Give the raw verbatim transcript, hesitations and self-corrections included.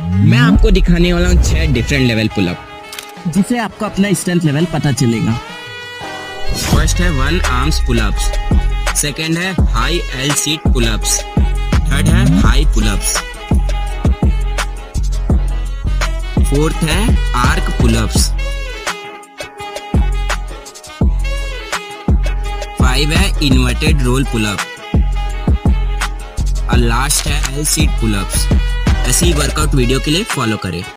मैं आपको दिखाने वाला हूँ छह डिफरेंट लेवल पुलअप, जिससे आपको अपना स्ट्रेंथ लेवल पता चलेगा। फर्स्ट है वन आर्म्स पुलअप्स, सेकंड है high L sit pullups, third है हाई पुलअप्स, फोर्थ है आर्क पुलअप्स, फाइव है इन्वर्टेड रोल पुलअप और लास्ट है एल सीट पुलअप्स। ऐसी वर्कआउट वीडियो के लिए फॉलो करें।